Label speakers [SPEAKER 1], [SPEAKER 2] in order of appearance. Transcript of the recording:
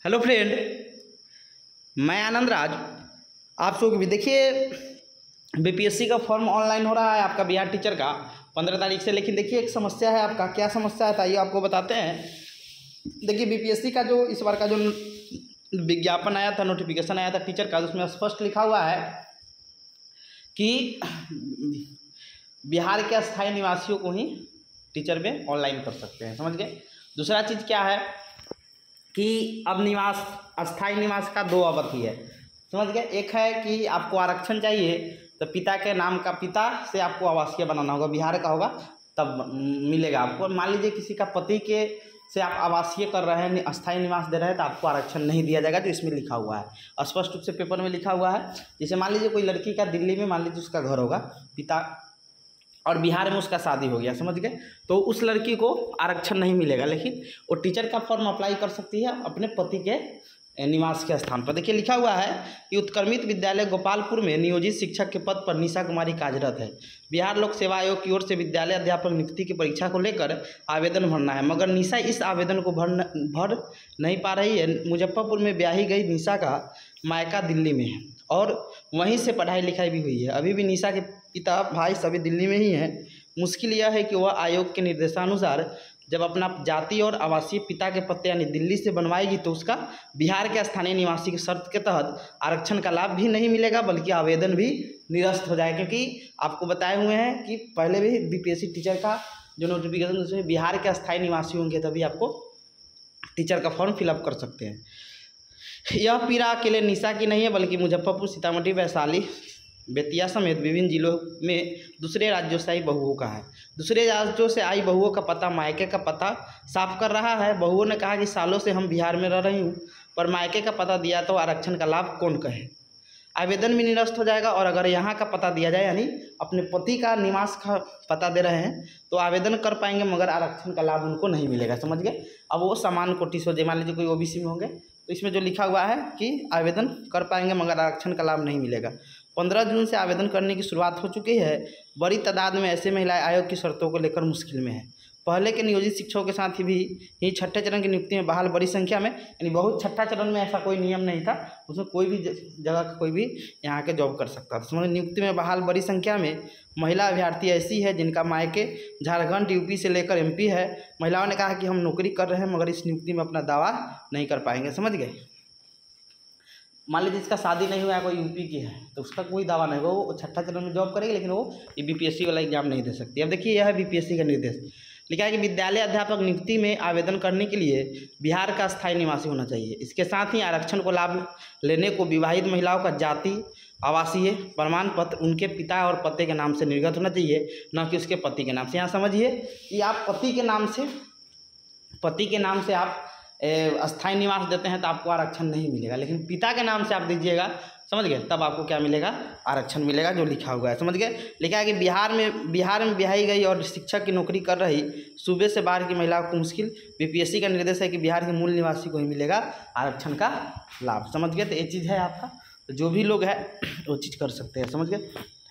[SPEAKER 1] Hello friend, मैं आनंद राज। आप सब भी देखिए, बीपीएससी का फॉर्म ऑनलाइन हो रहा है आपका बिहार टीचर का 15 तारीख से। लेकिन देखिए एक समस्या है आपका। क्या समस्या है आइए आपको बताते हैं। देखिए बीपीएससी का जो इस बार का जो विज्ञापन आया था, नोटिफिकेशन आया था टीचर का, उसमें स्पष्ट लिखा हुआ है कि बिहार के अस्थायी निवासियों को ही टीचर में ऑनलाइन कर सकते हैं। समझ गए। दूसरा चीज़ क्या है कि अब निवास, अस्थाई निवास का दो अवधि है। समझ गए। एक है कि आपको आरक्षण चाहिए तो पिता के नाम का, पिता से आपको आवासीय बनाना होगा, बिहार का होगा तब मिलेगा आपको। मान लीजिए किसी का पति के से आप आवासीय कर रहे हैं, अस्थाई निवास दे रहे हैं, तो आपको आरक्षण नहीं दिया जाएगा, जो इसमें लिखा हुआ है, स्पष्ट रूप से पेपर में लिखा हुआ है। जैसे मान लीजिए कोई लड़की का दिल्ली में, मान लीजिए उसका घर होगा पिता, और बिहार में उसका शादी हो गया, समझ गए, तो उस लड़की को आरक्षण नहीं मिलेगा, लेकिन वो टीचर का फॉर्म अप्लाई कर सकती है अपने पति के निवास के स्थान पर। देखिए लिखा हुआ है कि उत्क्रमित विद्यालय गोपालपुर में नियोजित शिक्षक के पद पर निशा कुमारी कार्यरत है। बिहार लोक सेवा आयोग की ओर से विद्यालय अध्यापक नियुक्ति की परीक्षा को लेकर आवेदन भरना है, मगर निशा इस आवेदन को भर नहीं पा रही है। मुजफ्फरपुर में ब्याही गई निशा का मायका दिल्ली में है और वहीं से पढ़ाई लिखाई भी हुई है। अभी भी निशा के पिता भाई सभी दिल्ली में ही हैं। मुश्किल यह है कि वह आयोग के निर्देशानुसार जब अपना जाति और आवासीय पिता के पते यानी दिल्ली से बनवाएगी तो उसका बिहार के स्थानीय निवासी की शर्त के तहत आरक्षण का लाभ भी नहीं मिलेगा, बल्कि आवेदन भी निरस्त हो जाएगा। क्योंकि आपको बताए हुए हैं कि पहले भी बीपीएससी टीचर का जो नोटिफिकेशन, उसमें बिहार के अस्थायी निवासी होंगे तभी आपको टीचर का फॉर्म फिलअप कर सकते हैं। यह पीड़ा अकेले निशा की नहीं है, बल्कि मुजफ्फरपुर, सीतामढ़ी, वैशाली, बेतिया समेत विभिन्न जिलों में दूसरे राज्यों से आई बहुओं का है। दूसरे राज्यों से आई बहुओं का पता मायके का पता साफ कर रहा है। बहुओं ने कहा कि सालों से हम बिहार में रह रही हूँ, पर मायके का पता दिया तो आरक्षण का लाभ कौन कहे। आवेदन भी निरस्त हो जाएगा, और अगर यहाँ का पता दिया जाए, यानी अपने पति का निवास का पता दे रहे हैं, तो आवेदन कर पाएंगे, मगर आरक्षण का लाभ उनको नहीं मिलेगा। समझ गए। अब वो समान कोटि से, मान लीजिए कोई ओबीसी में होंगे तो इसमें जो लिखा हुआ है कि आवेदन कर पाएंगे मगर आरक्षण का लाभ नहीं मिलेगा। 15 जून से आवेदन करने की शुरुआत हो चुकी है। बड़ी तादाद में ऐसे महिलाएं आयोग की शर्तों को लेकर मुश्किल में है। पहले के नियोजित शिक्षकों के साथ ही छठे चरण की नियुक्ति में बहाल बड़ी संख्या में, यानी बहुत छठा चरण में ऐसा कोई नियम नहीं था, उसमें कोई भी जगह का कोई भी यहाँ के जॉब कर सकता था। समझ, नियुक्ति में बहाल बड़ी संख्या में महिला अभ्यर्थी ऐसी है जिनका मायके झारखंड, यूपी से लेकर एमपी है। महिलाओं ने कहा कि हम नौकरी कर रहे हैं मगर इस नियुक्ति में अपना दावा नहीं कर पाएंगे। समझ गए। मान लीजिए जिसका शादी नहीं हुआ है, कोई यूपी की है, तो उसका कोई दावा नहीं होगा, वो छठा चरण में जॉब करेगी, लेकिन वो ये बीपीएससी वाला एग्जाम नहीं दे सकती। अब देखिए यह है बीपीएससी का निर्देश। लिखा है कि विद्यालय अध्यापक नियुक्ति में आवेदन करने के लिए बिहार का स्थायी निवासी होना चाहिए। इसके साथ ही आरक्षण को लाभ लेने को विवाहित महिलाओं का जाति, आवासीय प्रमाण पत्र उनके पिता और पति के नाम से निर्गत होना चाहिए, न कि उसके पति के नाम से। यहाँ समझिए कि आप पति के नाम से आप अस्थायी निवास देते हैं तो आपको आरक्षण नहीं मिलेगा, लेकिन पिता के नाम से आप दीजिएगा, समझ गए, तब आपको क्या मिलेगा, आरक्षण मिलेगा, जो लिखा हुआ है। समझ गए। लिखा है कि बिहार में ब्याही गई और शिक्षक की नौकरी कर रही सूबे से बाहर की महिलाओं को मुश्किल। बीपीएससी का निर्देश है कि बिहार के मूल निवासी को ही मिलेगा आरक्षण का लाभ। समझ गए। तो ये चीज़ है आपका, तो जो भी लोग है वो चीज़ कर सकते हैं। समझ गए।